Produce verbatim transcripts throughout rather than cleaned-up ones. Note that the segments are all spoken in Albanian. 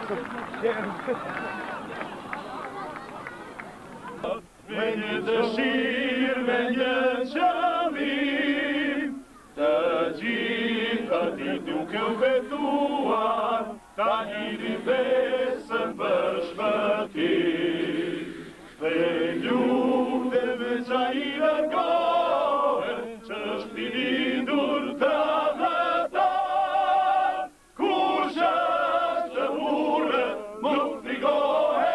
When the sheer when the shamim, the jika di duke vedua, ta iri vesen bashmati. When you the mesaira goen, chashti dur tavata, kusha shahule mufrigohe.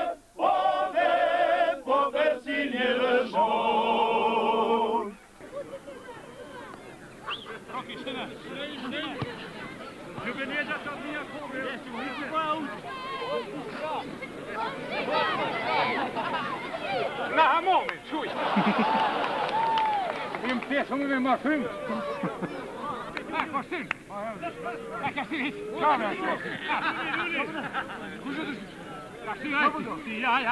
Na, moment, tschui. Im Piesung wir mal fünf. Ach, was stimmt? Ach, das ist nicht. Schau mal. Ja, ja.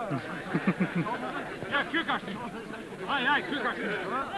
Ja, Kühlkasten. Ja, ja, Kühlkasten.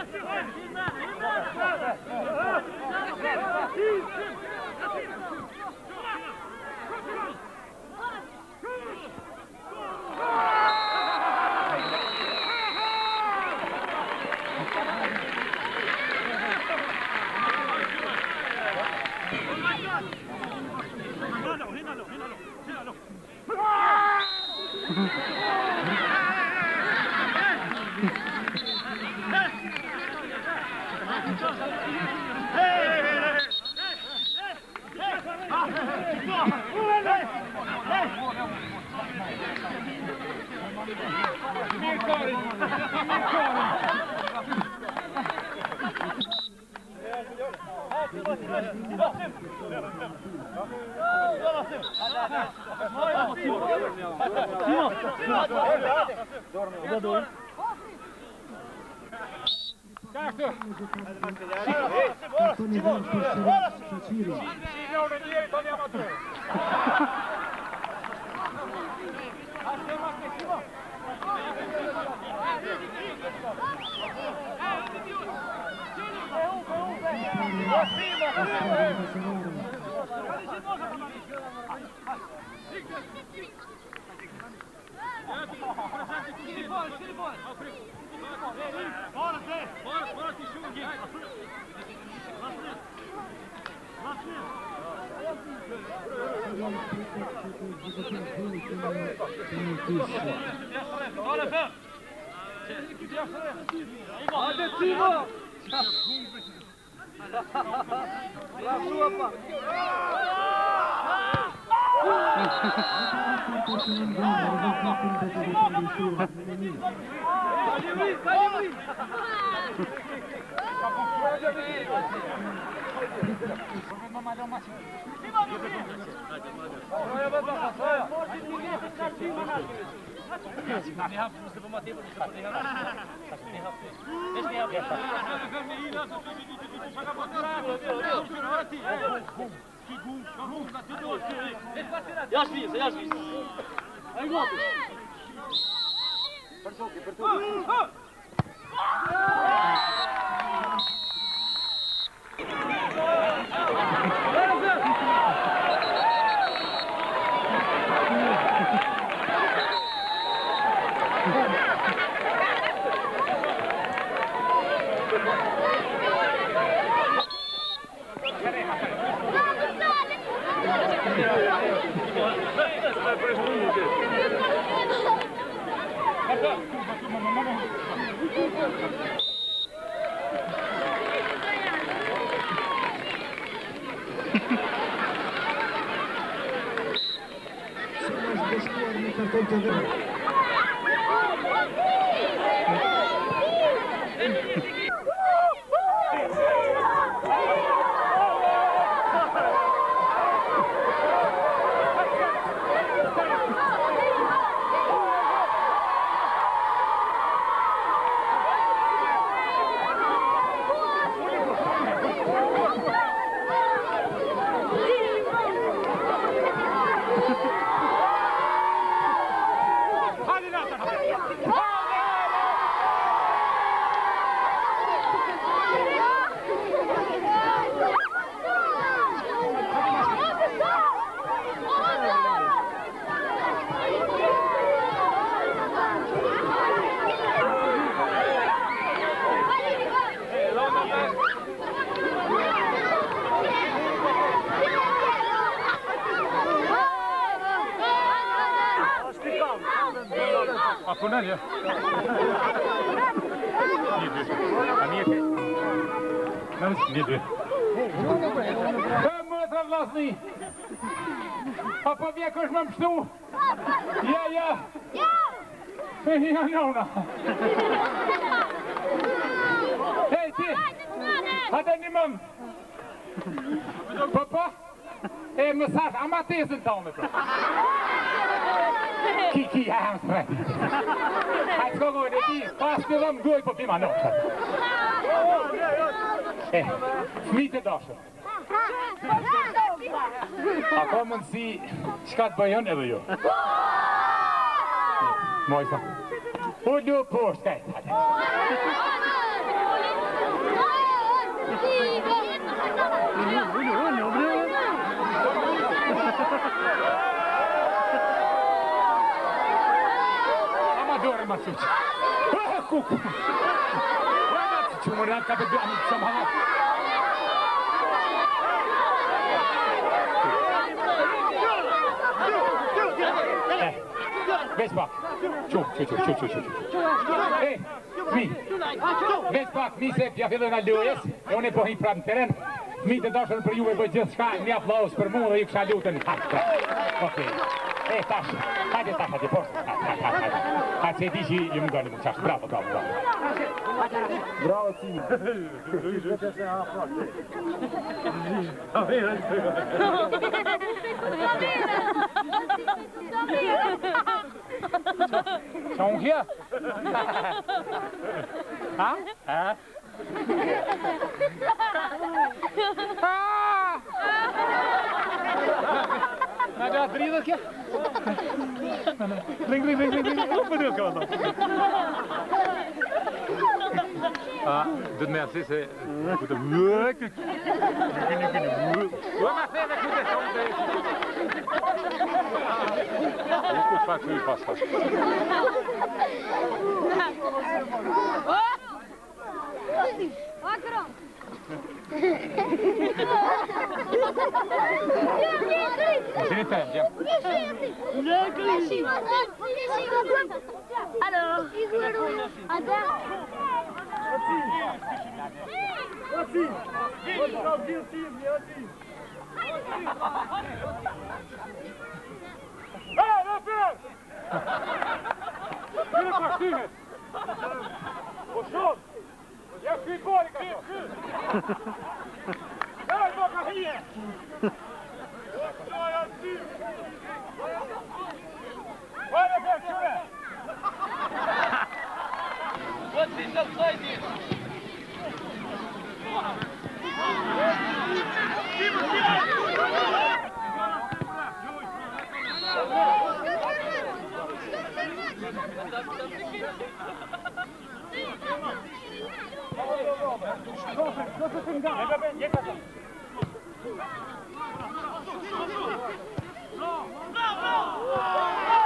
Ja švica, ja švica. Ajde, gotovo. Pertuki, pertuki. Hadi Acum ja. A nie ty. No, nie ty. Młoda własny. A powie jakoś mam psu. Ja, ja. Ja nie ona. Hej, ty. A ten nie mam. Papa. Hej, massage. Amateur zijn tanden. Kiki, ja, hem sprak. Hij is gewoon de die. Pas je hem goed op die man op. Hé, niet de dasje. A kom en zie, schat bij hun hebben joh. Mooi zo. Hoe doe post, kijk. Amador Masucci. Kuku. Cuma nak kata dia ambil sama. Eh, Vespak. Ču, ču, ču, ču, ču, ču. Eh, mi. Vespak, mi se pjavilo na Lewis. E on je po hipram teren. Mi te došel pri juve boj gjithë shka, një aplaus për mu dhe ju kësha lutën. Okej. E, tash, hajde, tash, hajde, post. Hajde, se di që ju më gani më qash. Bravo, bravo, bravo. Bravo, Cimi. Ska hon här? Ha? Ha? Nej, det är drivet kja. Ring, ring, ring, ring, ring. Upp med det ska man. Ja, det med sig så det mörkt. Vad man ser det kunde som det. Det går faktiskt ut fast. Akram. Sini sen, jam. Hallo. Ada. Hej, Raffer! Jullie maar sturen. Pошел! Я в приборе, Давай, Бока, hier! Давай, Антин! Давай, Рaffer, сюда! Вот здесь отсойди! Bravo!